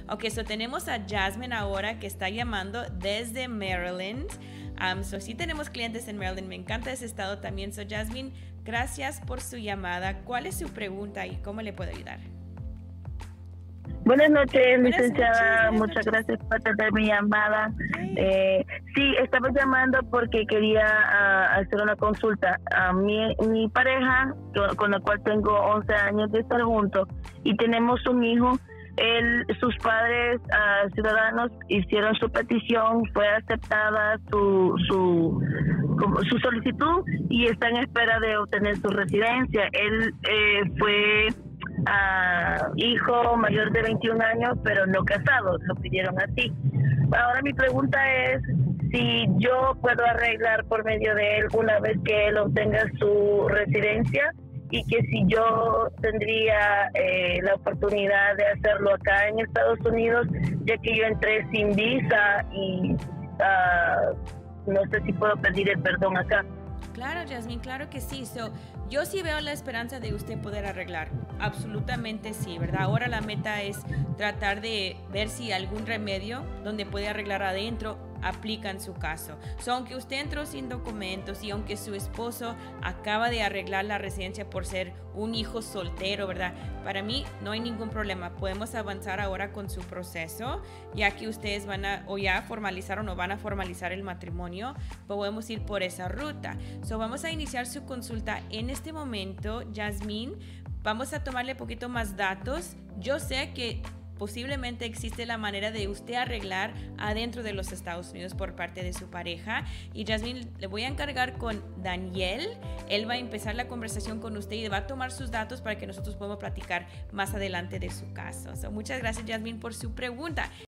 Ok, so tenemos a Jasmine ahora que está llamando desde Maryland. Sí tenemos clientes en Maryland, me encanta ese estado también. So Jasmine, gracias por su llamada. ¿Cuál es su pregunta y cómo le puedo ayudar? Buenas noches, Buenas licenciada. noches, buenas Muchas noches. gracias por atender mi llamada. Yay. Sí, estaba llamando porque quería hacer una consulta. A mi pareja, con la cual tengo 11 años de estar juntos, y tenemos un hijo. Sus padres ciudadanos hicieron su petición, fue aceptada su solicitud y está en espera de obtener su residencia. Él fue hijo mayor de 21 años, pero no casado, lo pidieron así. Ahora mi pregunta es si yo puedo arreglar por medio de él una vez que él obtenga su residencia, y que si yo tendría la oportunidad de hacerlo acá en Estados Unidos, ya que yo entré sin visa y no sé si puedo pedir el perdón acá. Claro, Jasmine, claro que sí. Yo sí veo la esperanza de usted poder arreglar. Absolutamente sí, ¿verdad? Ahora la meta es tratar de ver si algún remedio donde puede arreglar adentro aplica en su caso. Aunque usted entró sin documentos y aunque su esposo acaba de arreglar la residencia por ser un hijo soltero, ¿verdad? Para mí no hay ningún problema. Podemos avanzar ahora con su proceso, ya que ustedes ya formalizaron o van a formalizar el matrimonio, podemos ir por esa ruta. Vamos a iniciar su consulta en este momento, Jasmine. Vamos a tomarle un poquito más datos. Yo sé que posiblemente existe la manera de usted arreglar adentro de los Estados Unidos por parte de su pareja. Y Jasmine, le voy a encargar con Daniel. Él va a empezar la conversación con usted y va a tomar sus datos para que nosotros podamos platicar más adelante de su caso. Muchas gracias, Jasmine, por su pregunta.